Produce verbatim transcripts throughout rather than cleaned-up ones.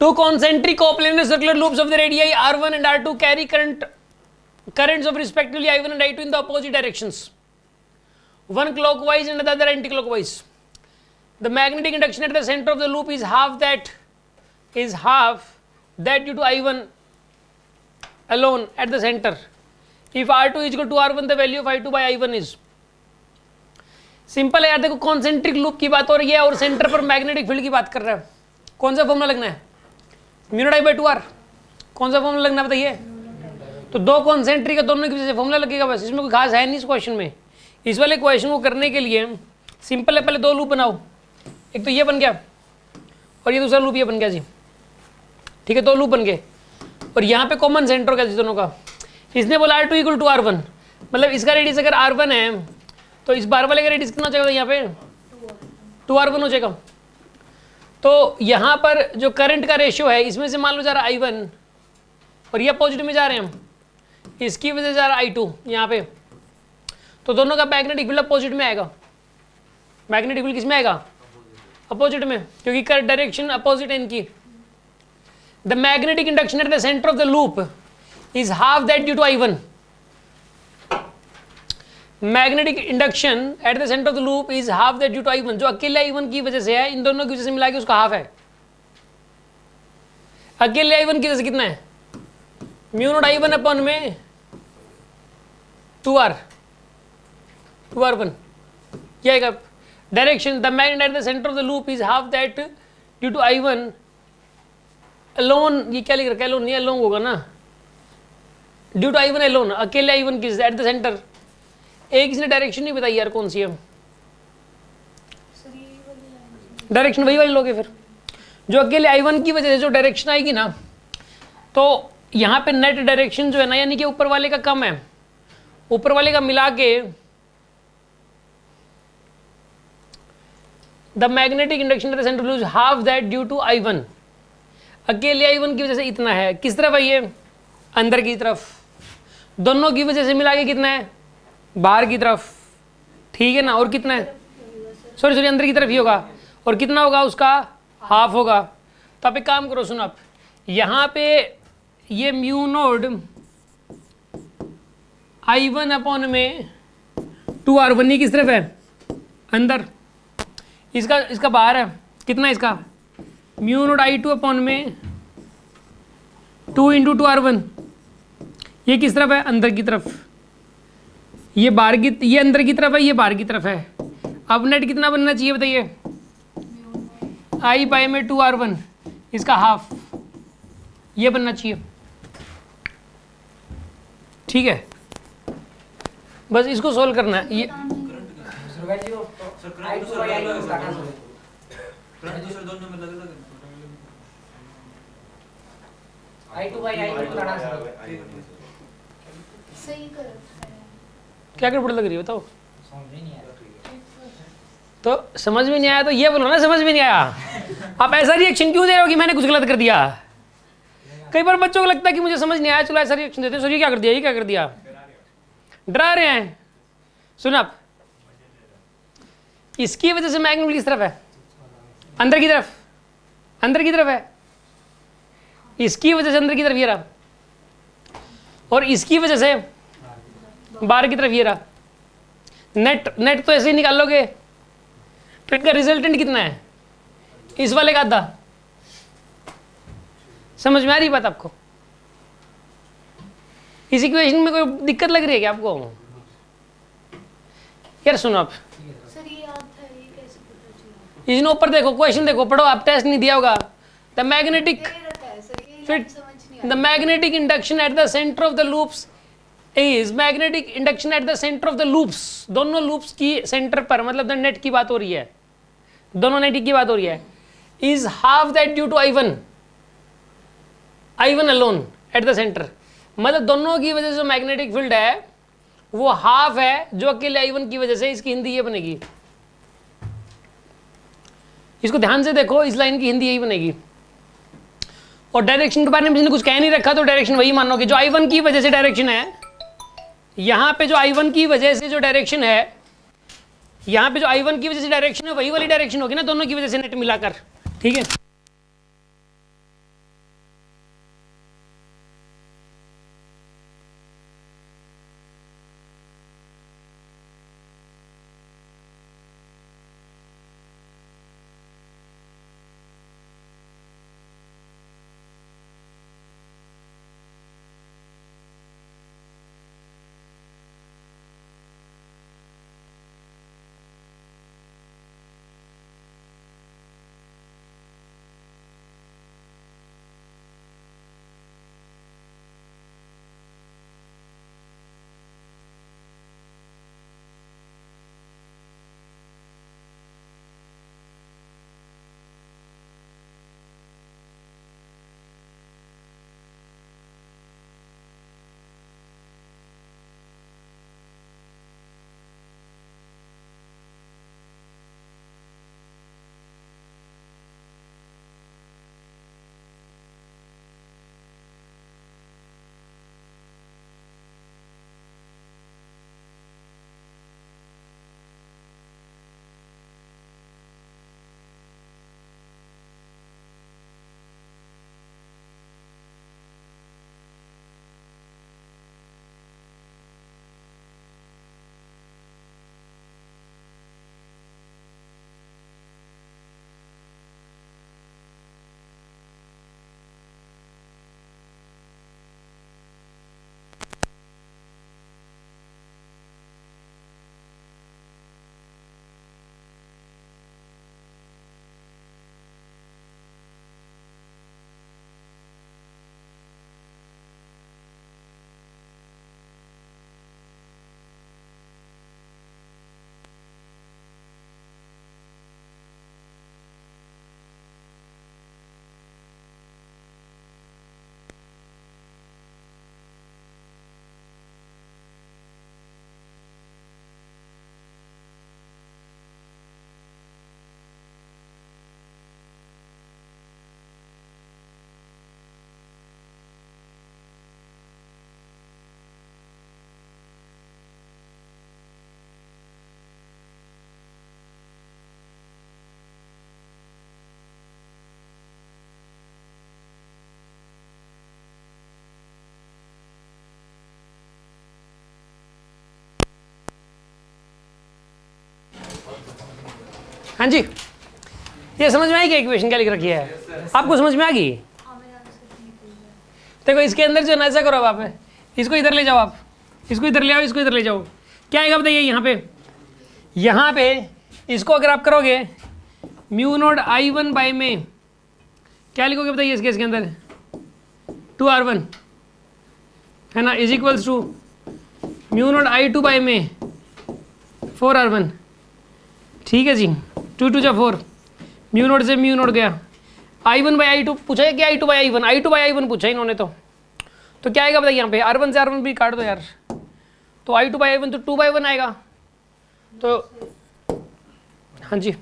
Two concentric coplanar circular loops of the radii R one and R two carry current currents of respectively I one and I two in the opposite directions, one clockwise and the other anti-clockwise. The magnetic induction at the center of the loop is half that is half that due to I one alone at the center. If R two is equal to R one, the value of I two by I one is. Simple है यार, देखो concentric loop की बात हो रही है और centre पर मैग्नेटिक फील्ड की बात कर रहा है. कौन सा फॉर्मूला लगना है? Mu naught I by two R. कौन सा फॉर्मूला लगना बताइए? तो दो कॉन्सेंट्रिक है, दोनों की वजह से फॉर्मूला लगेगा बस. इसमें कोई खास है नहीं इस क्वेश्चन में. इस वाले क्वेश्चन को करने के लिए सिंपल है, पहले दो लूप बनाओ. एक तो ये बन गया और ये दूसरा लूप ये बन गया जी. ठीक है, दो लूप बन गए और यहाँ पे कॉमन सेंटर हो गया दोनों का. इसने बोला R two equal to R one, मतलब इसका रेडियस अगर आर वन है तो इस बार वाले का रेडियस कितना हो जाएगा? यहाँ पे टू आर वन हो जाएगा. तो यहाँ पर जो करंट का रेशियो है, इसमें से मान लो जा रहा आई वन और ये पॉजिटिव में जा रहे हैं हम, इसकी वजह से जा रहा आई टू यहाँ पे. तो दोनों का मैग्नेटिक फील्ड अपोजिट में आएगा. मैग्नेटिक फील्ड किस में आएगा? अपोजिट में, क्योंकि कर डायरेक्शन अपोजिट है इनकी. The magnetic induction at the centre of the loop is half that due to I one. Magnetic induction at the centre of the loop is half that due to I one. जो अकेले I one की वजह से है, इन दोनों की वजह से मिला के उसका हाफ है. अकेले आई वन की वजह से कितना है? Mu naught I one upon में two R two R one. क्या आएगा? Direction the magnet at the centre of the loop is half that due to I one alone. ये क्या लिख रखा है? अलोन नहीं, अलोंग होगा ना. Due to I one alone, अकेले आई वन की एट द सेंटर. एक इसने डायरेक्शन नहीं बताई यार, कौन सी है? डायरेक्शन वही वाली लोगे फिर. जो अकेले आई वन की वजह से जो डायरेक्शन आएगी ना, तो यहाँ पे नेट डायरेक्शन जो है ना, यानी कि ऊपर वाले का कम है, ऊपर वाले का मिला के the magnetic induction at the centre loops half that due to I one. अकेले आई वन की वजह से इतना है. किस तरफ है ये? अंदर की तरफ. दोनों की वजह से मिला के कितना है? बाहर की तरफ. ठीक है ना. और कितना है? सॉरी सॉरी अंदर की तरफ ही होगा. और कितना होगा उसका? हाफ होगा. तो आप एक काम करो, सुनो आप, यहाँ पे ये mu naught I one upon में टू आर वन, ये किस तरफ है? अंदर. इसका इसका बाहर है. कितना है इसका? Mu naught I two upon में two into two R one. ये किस तरफ है? अंदर की तरफ. ये बाहर की, ये अंदर की तरफ है, ये बाहर की तरफ है. अब नेट कितना बनना चाहिए बताइए? आई बाई में टू आर वन, इसका हाफ, ये बनना चाहिए. ठीक है, बस इसको सोल्व करना है. ये क्या गड़बड़ लग रही है बताओ? तो समझ में नहीं आया तो ये बोलो ना समझ में नहीं आया. आप ऐसा रिएक्शन क्यों दे रहे हो कि मैंने कुछ गलत कर दिया? कई बार बच्चों को लगता है कि मुझे समझ नहीं आया, चलो ऐसा रिएक्शन देते हैं. सर ये क्या कर दिया, ये क्या कर दिया? डरा रहे हैं. सुन आप, इसकी वजह से मैग्नेट किस तरफ है? अंदर की तरफ. अंदर की तरफ है. इसकी वजह से अंदर की तरफ ये रहा, और इसकी वजह से बाहर की तरफ ये रहा. नेट नेट तो ऐसे ही निकाल लोगे. तो इनका रिजल्टेंट कितना है? इस वाले का आधा. समझ में आ रही बात आपको? इस इक्वेशन में कोई दिक्कत लग रही है क्या आपको? यार सुनो आप, सर ये याद था, ये कैसे पता चला? इसने ऊपर देखो, क्वेश्चन देखो, पढ़ो आप, टेस्ट नहीं दिया होगा. The magnetic fit the magnetic induction at the centre of the loops is magnetic induction at the centre of the loops. दोनों लूप्स की सेंटर पर, मतलब द नेट की बात हो रही है, दोनों नेट की बात हो रही है. Is half that due to I one, I one alone at the centre. मतलब दोनों की वजह से जो मैग्नेटिक फील्ड है वो हाफ है जो अकेले आई वन की वजह से. इसकी हिंदी ये बनेगी, इसको ध्यान से देखो, इस लाइन की हिंदी यही बनेगी. और डायरेक्शन के बारे में जिसने कुछ कह नहीं रखा तो डायरेक्शन वही मानो कि जो आई वन की वजह से डायरेक्शन है, यहाँ पे जो आई वन की वजह से जो डायरेक्शन है, यहाँ पे जो आई वन की वजह से डायरेक्शन है वही वाली डायरेक्शन होगी ना दोनों की वजह से नेट मिलाकर. ठीक है, हाँ जी, ये समझ में आई क्या इक्वेशन क्या लिख रखी है? आपको समझ में आ गई? देखो इसके अंदर जो ना ऐसा करो अब आप इसको इधर ले जाओ, आप इसको इधर ले आओ, इसको इधर ले जाओ, क्या आएगा बताइए यहाँ पे? यहाँ पे इसको अगर आप करोगे mu naught I one by में क्या लिखोगे बताइए इसके इसके अंदर? टू आर वन है ना, is equals to mu naught I two by में फोर आर वन। ठीक है जी, टू टू जा फोर, म्यू नोट से म्यू नोट गया, I one by I two पूछा है क्या? I two by I one, I two by I one पूछा है इन्होंने तो तो क्या आएगा बताइए यहाँ पे? आर वन से आर वन भी काट दो यार, तो I two by I one तो टू बाई वन आएगा। तो हाँ जी,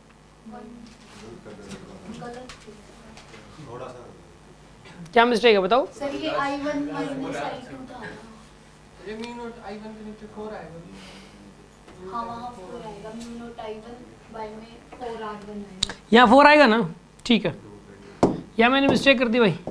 क्या मिस्टेक है बताओ? सर ये I one minus I two था। ये म्यू नॉट आई वन के नीचे फोर आएगा। हाँ वहाँ फोर आएगा, mu naught I one by में फोर आर वन आएगा। यहाँ फोर आएगा ना, ठीक है, या मैंने मिस्टेक कर दी भाई?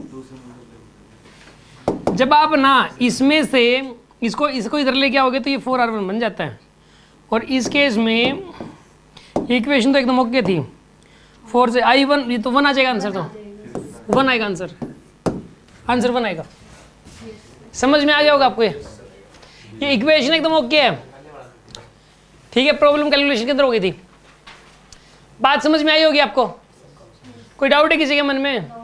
जब आप ना इसमें से इसको इसको इधर लेके आओगे तो ये फोर आर वन बन जाता है, और इस केस में इक्वेशन तो एकदम ओके थी, फोर से आई वन, ये तो वन आ जाएगा आंसर, तो वन आएगा आंसर, आंसर वन आएगा। समझ में आ गया होगा आपको? ये ये इक्वेशन एकदम ओके है, ठीक है, प्रॉब्लम कैलकुलेशन के अंदर हो गई थी, बात समझ में आई होगी आपको? कोई डाउट है किसी के मन में?